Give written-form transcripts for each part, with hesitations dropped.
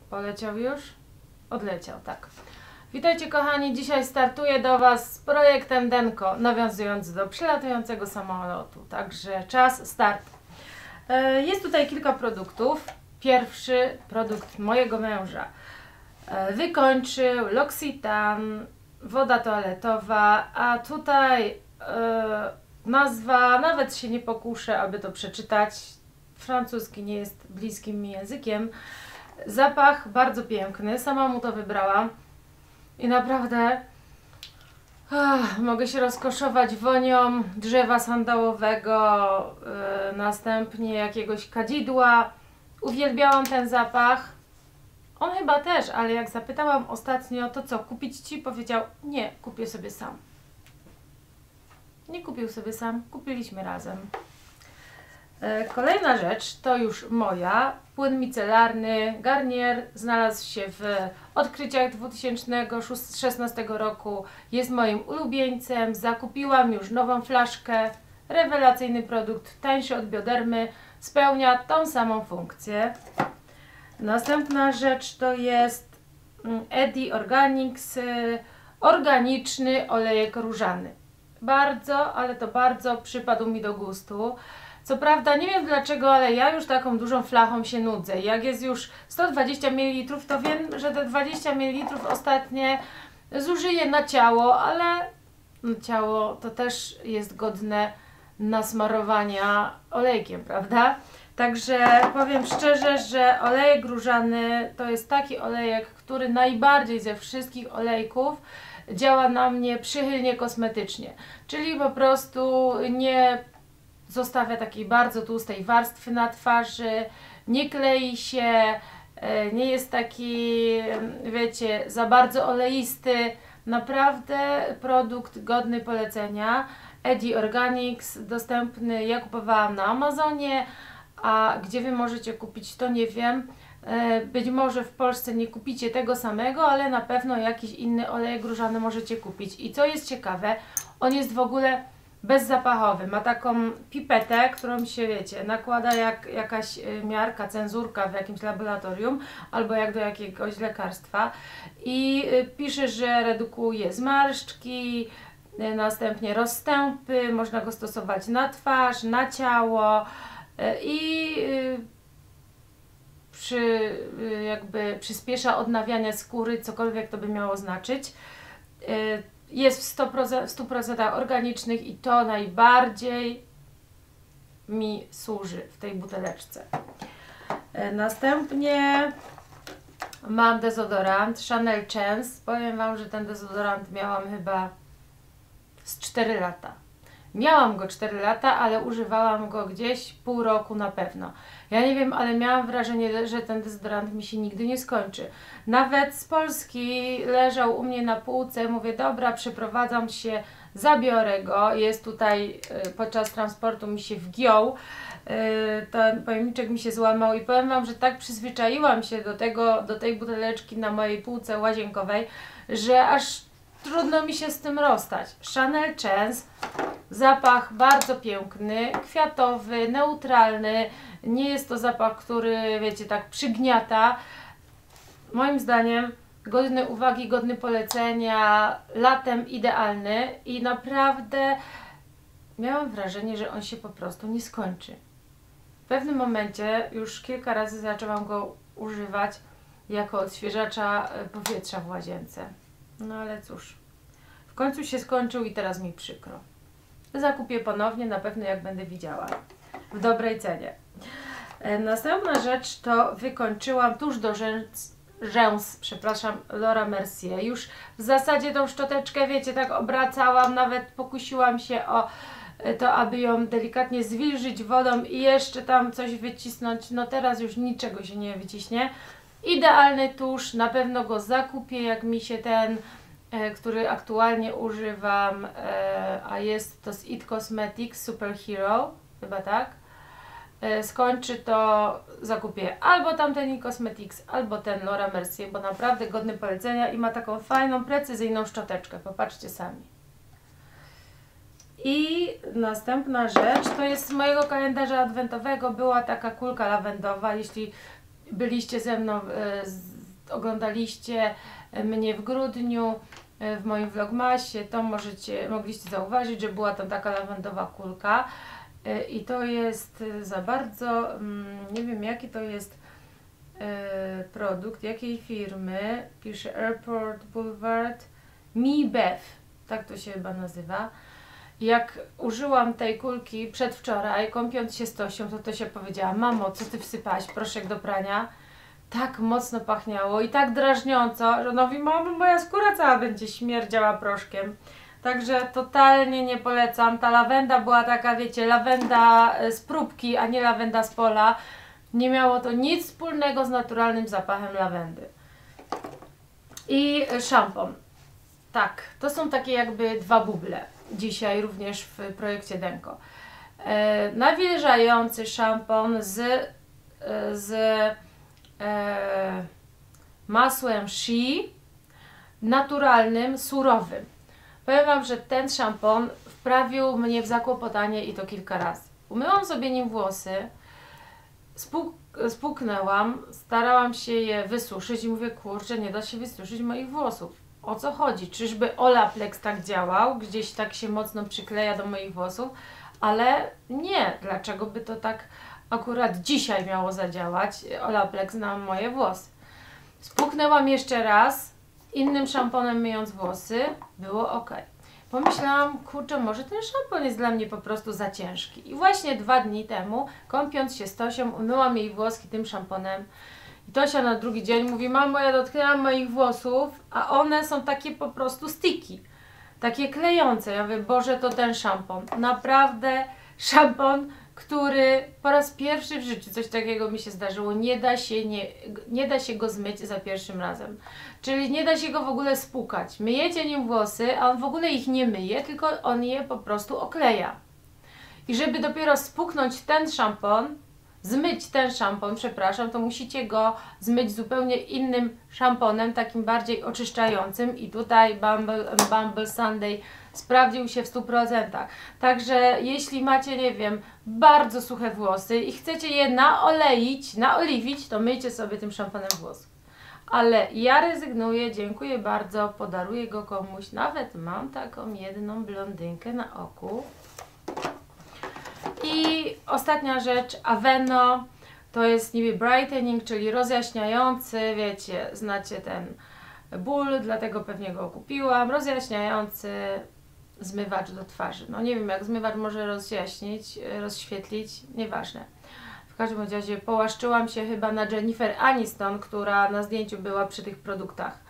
Poleciał już? Odleciał, tak. Witajcie kochani, dzisiaj startuję do Was z projektem Denko, nawiązując do przylatującego samolotu. Także czas, start. Jest tutaj kilka produktów. Pierwszy produkt mojego męża. Wykończył L'Occitane, woda toaletowa, a tutaj nazwa, nawet się nie pokuszę, aby to przeczytać. Francuski nie jest bliskim mi językiem. Zapach bardzo piękny, sama mu to wybrałam i naprawdę mogę się rozkoszować wonią drzewa sandałowego, następnie jakiegoś kadzidła. Uwielbiałam ten zapach. On chyba też, ale jak zapytałam ostatnio, to co, kupić Ci? Powiedział, nie, kupię sobie sam. Nie kupił sobie sam, kupiliśmy razem. Kolejna rzecz to już moja. Płyn micelarny Garnier znalazł się w odkryciach 2016 roku. Jest moim ulubieńcem. Zakupiłam już nową flaszkę. Rewelacyjny produkt, tańszy od Biodermy. Spełnia tą samą funkcję. Następna rzecz to jest Edi Organics organiczny olejek różany. Bardzo, ale to bardzo przypadł mi do gustu. Co prawda nie wiem dlaczego, ale ja już taką dużą flachą się nudzę. Jak jest już 120 ml, to wiem, że te 20 ml ostatnie zużyję na ciało, ale ciało to też jest godne nasmarowania olejkiem, prawda? Także powiem szczerze, że olejek różany to jest taki olejek, który najbardziej ze wszystkich olejków działa na mnie przychylnie kosmetycznie. Czyli po prostu nie zostawia takiej bardzo tłustej warstwy na twarzy, nie klei się, nie jest taki, wiecie, za bardzo oleisty. Naprawdę produkt godny polecenia. Edi Organics, dostępny, ja kupowałam na Amazonie, a gdzie Wy możecie kupić, to nie wiem. Być może w Polsce nie kupicie tego samego, ale na pewno jakiś inny olejek różany możecie kupić. I co jest ciekawe, on jest w ogóle bezzapachowy. Ma taką pipetę, którą się, wiecie, nakłada jak jakaś miarka, cenzurka w jakimś laboratorium albo jak do jakiegoś lekarstwa i pisze, że redukuje zmarszczki, następnie rozstępy, można go stosować na twarz, na ciało i jakby przyspiesza odnawianie skóry, cokolwiek to by miało znaczyć. Jest w 100% organicznych i to najbardziej mi służy w tej buteleczce. Następnie mam dezodorant Chanel Chance. Powiem Wam, że ten dezodorant miałam chyba z 4 lata. Miałam go 4 lata, ale używałam go gdzieś pół roku na pewno. Ja nie wiem, ale miałam wrażenie, że ten dezodorant mi się nigdy nie skończy. Nawet z Polski leżał u mnie na półce, mówię, dobra, przeprowadzam się, zabiorę go. Jest tutaj, podczas transportu mi się wgiął, ten pojemniczek mi się złamał i powiem Wam, że tak przyzwyczaiłam się do tej buteleczki na mojej półce łazienkowej, że aż trudno mi się z tym rozstać. Chanel Chance, zapach bardzo piękny, kwiatowy, neutralny. Nie jest to zapach, który, wiecie, tak przygniata. Moim zdaniem godny uwagi, godny polecenia, latem idealny i naprawdę miałam wrażenie, że on się po prostu nie skończy. W pewnym momencie już kilka razy zaczęłam go używać jako odświeżacza powietrza w łazience. No ale cóż, w końcu się skończył i teraz mi przykro. Zakupię ponownie, na pewno jak będę widziała. W dobrej cenie. Następna rzecz to wykończyłam tuż do rzęs, przepraszam, Laura Mercier. Już w zasadzie tą szczoteczkę, wiecie, tak obracałam, nawet pokusiłam się o to, aby ją delikatnie zwilżyć wodą i jeszcze tam coś wycisnąć. No teraz już niczego się nie wyciśnie. Idealny tusz, na pewno go zakupię, jak mi się ten, który aktualnie używam, a jest to z It Cosmetics Superhero, chyba tak, skończy, to zakupię albo tamten It Cosmetics, albo ten Laura Mercier, bo naprawdę godny polecenia i ma taką fajną, precyzyjną szczoteczkę, popatrzcie sami. I następna rzecz, to jest z mojego kalendarza adwentowego, była taka kulka lawendowa, jeśli byliście ze mną oglądaliście mnie w grudniu w moim vlogmasie, to mogliście zauważyć, że była tam taka lawendowa kulka i to jest za bardzo, nie wiem jaki to jest produkt, jakiej firmy, pisze Airport Boulevard, Mi Bev, tak to się chyba nazywa. Jak użyłam tej kulki przedwczoraj, kąpiąc się z Tosią, to się powiedziała: mamo, co ty wsypałaś, proszek do prania? Tak mocno pachniało i tak drażniąco, że ona mówi: mamo, moja skóra cała będzie śmierdziała proszkiem. Także totalnie nie polecam. Ta lawenda była taka, wiecie, lawenda z próbki, a nie lawenda z pola. Nie miało to nic wspólnego z naturalnym zapachem lawendy. I szampon. Tak, to są takie jakby dwa buble dzisiaj również w projekcie Denko. Nawilżający szampon z masłem shea, naturalnym, surowym. Powiem wam, że ten szampon wprawił mnie w zakłopotanie i to kilka razy. Umyłam sobie nim włosy, spłuknęłam, starałam się je wysuszyć i mówię: kurczę, nie da się wysuszyć moich włosów. O co chodzi? Czyżby Olaplex tak działał? Gdzieś tak się mocno przykleja do moich włosów? Ale nie. Dlaczego by to tak akurat dzisiaj miało zadziałać? Olaplex na moje włosy. Spłuknęłam jeszcze raz, innym szamponem myjąc włosy, było ok. Pomyślałam: kurczę, może ten szampon jest dla mnie po prostu za ciężki. I właśnie 2 dni temu, kąpiąc się z Tosią, umyłam jej włoski tym szamponem. I Tosia na drugi dzień mówi: mamo, ja dotknęłam moich włosów, a one są takie po prostu sticky, takie klejące. Ja mówię: Boże, to ten szampon. Naprawdę szampon, który po raz pierwszy w życiu coś takiego mi się zdarzyło. Nie da się go zmyć za pierwszym razem. Czyli nie da się go w ogóle spłukać. Myjecie nim włosy, a on w ogóle ich nie myje, tylko on je po prostu okleja. I żeby dopiero spłuknąć ten szampon, zmyć ten szampon, przepraszam, to musicie go zmyć zupełnie innym szamponem, takim bardziej oczyszczającym, i tutaj Bumble Sunday sprawdził się w 100%. Także jeśli macie, nie wiem, bardzo suche włosy i chcecie je naoliwić, to myjcie sobie tym szamponem włosów. Ale ja rezygnuję, dziękuję bardzo, podaruję go komuś, nawet mam taką jedną blondynkę na oku. I ostatnia rzecz, Aveno, to jest niby brightening, czyli rozjaśniający, wiecie, znacie ten ból, dlatego pewnie go kupiłam, rozjaśniający zmywacz do twarzy. No nie wiem, jak zmywacz może rozjaśnić, rozświetlić, nieważne. W każdym razie połaszczyłam się chyba na Jennifer Aniston, która na zdjęciu była przy tych produktach.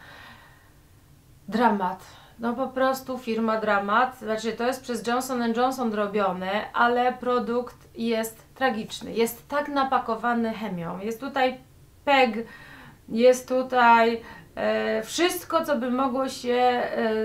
Dramat. No po prostu firma dramat, znaczy to jest przez Johnson & Johnson robione, ale produkt jest tragiczny, jest tak napakowany chemią, jest tutaj PEG, jest tutaj wszystko, co by mogło się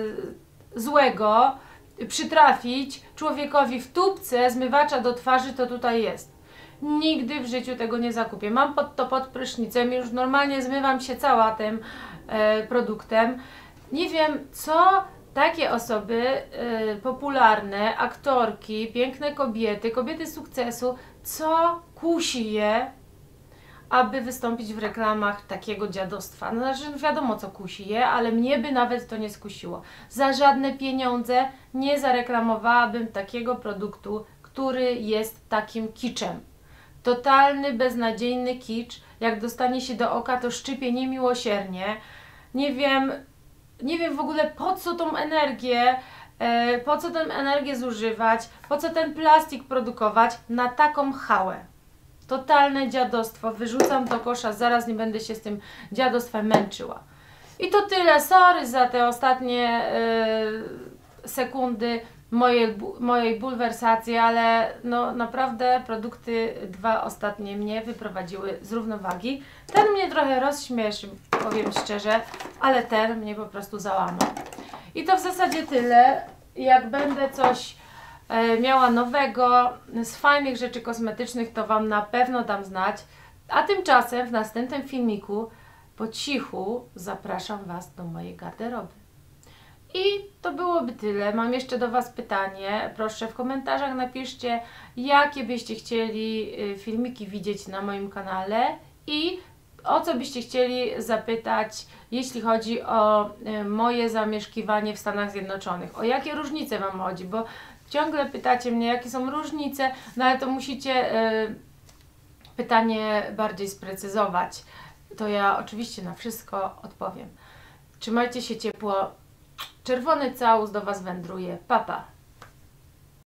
złego przytrafić człowiekowi w tubce zmywacza do twarzy, to tutaj jest. Nigdy w życiu tego nie zakupię. Mam to pod prysznicem, już normalnie zmywam się cała tym produktem. Nie wiem, co takie osoby popularne, aktorki, piękne kobiety, kobiety sukcesu, co kusi je, aby wystąpić w reklamach takiego dziadostwa. No, znaczy wiadomo, co kusi je, ale mnie by nawet to nie skusiło. Za żadne pieniądze nie zareklamowałabym takiego produktu, który jest takim kiczem. Totalny, beznadziejny kicz. Jak dostanie się do oka, to szczypie niemiłosiernie. Nie wiem w ogóle, po co tą energię, po co tę energię zużywać, po co ten plastik produkować na taką chałę. Totalne dziadostwo, wyrzucam do kosza, zaraz nie będę się z tym dziadostwem męczyła. I to tyle, sorry za te ostatnie sekundy mojej bulwersacji, ale no naprawdę produkty 2 ostatnie mnie wyprowadziły z równowagi. Ten mnie trochę rozśmieszył, powiem szczerze, ale ten mnie po prostu załamał. I to w zasadzie tyle. Jak będę coś miała nowego z fajnych rzeczy kosmetycznych, to Wam na pewno dam znać. A tymczasem w następnym filmiku po cichu zapraszam Was do mojej garderoby. I to byłoby tyle. Mam jeszcze do Was pytanie. Proszę w komentarzach napiszcie, jakie byście chcieli filmiki widzieć na moim kanale i O co byście chcieli zapytać, jeśli chodzi o moje zamieszkiwanie w Stanach Zjednoczonych? O jakie różnice Wam chodzi? Bo ciągle pytacie mnie, jakie są różnice, no ale to musicie pytanie bardziej sprecyzować. To ja oczywiście na wszystko odpowiem. Trzymajcie się ciepło. Czerwony całus do Was wędruje. Pa, pa.